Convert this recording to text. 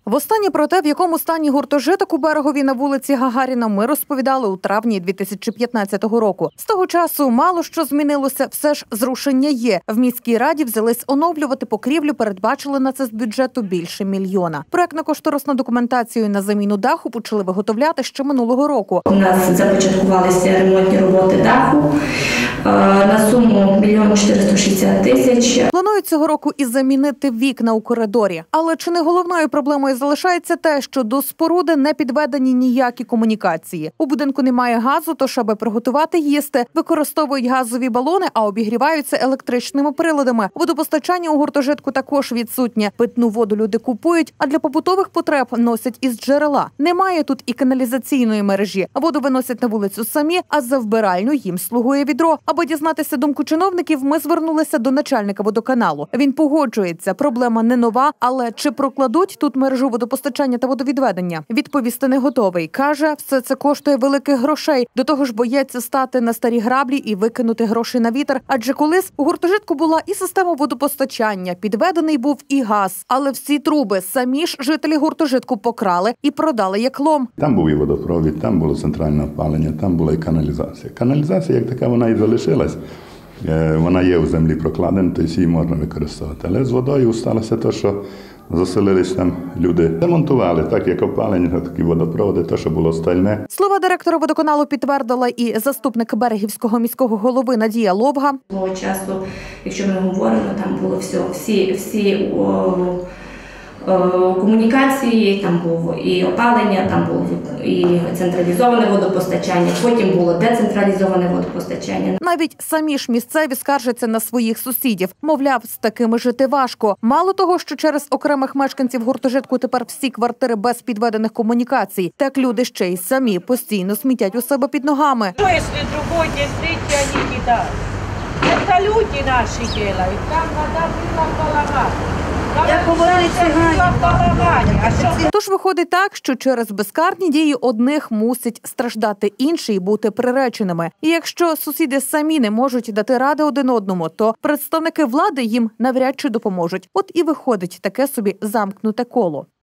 Востаннє про те, в якому стані гуртожиток у Берегові на вулиці Гагаріна, ми розповідали у травні 2015 року. З того часу мало що змінилося, все ж зрушення є. В міській раді взялись оновлювати покрівлю, передбачили на це з бюджету більше мільйона. Проектно-кошторисну документацію на заміну даху почали виготовляти ще минулого року. У нас започаткувалися ремонтні роботи даху на суму 1 460 000. Планують цього року і замінити вікна у коридорі. Але чи не головною проблемою залишається те, що до споруди не підведені ніякі комунікації? У будинку немає газу, тож аби приготувати їсти, використовують газові балони, а обігріваються електричними приладами. Водопостачання у гуртожитку також відсутнє. Питну воду люди купують, а для побутових потреб носять із джерела. Немає тут і каналізаційної мережі. Воду виносять на вулицю самі, а за вбиральню їм слугує відро. Аби дізнатися думку чиновників, ми звернулися до начальника водоканалу. Він погоджується, проблема не нова, але чи прокладуть тут мережу водопостачання та водовідведення? Відповісти не готовий. Каже, все це коштує великих грошей. До того ж боїться стати на старі граблі і викинути гроші на вітер. Адже колись у гуртожитку була і система водопостачання, підведений був і газ. Але всі труби самі ж жителі гуртожитку покрали і продали як лом. Там був і водопровід, там було центральне опалення, там була і каналізація. Каналізація, як така, вона і залишилась. Вона є у землі прокладена, тобто її можна використовувати. Але з водою сталося те, що заселились там люди. Демонтували, так як опалення, так і водопроводи, те, що було стальне. Слова директора водоканалу підтвердила і заступник Берегівського міського голови Надія Ловга. Того часу, якщо ми говоримо, там було всі комунікації, там було і опалення, там було і централізоване водопостачання, потім було децентралізоване водопостачання. Навіть самі ж місцеві скаржаться на своїх сусідів. Мовляв, з такими жити важко. Мало того, що через окремих мешканців гуртожитку тепер всі квартири без підведених комунікацій, так люди ще й самі постійно смітять у себе під ногами. Що, якщо другой день, третій вони кидають? Це люди наші роблять, там вода була полагати. Тож виходить так, що через безкарні дії одних мусять страждати інші і бути приреченими. І якщо сусіди самі не можуть дати ради один одному, то представники влади їм навряд чи допоможуть. От і виходить таке собі замкнуте коло.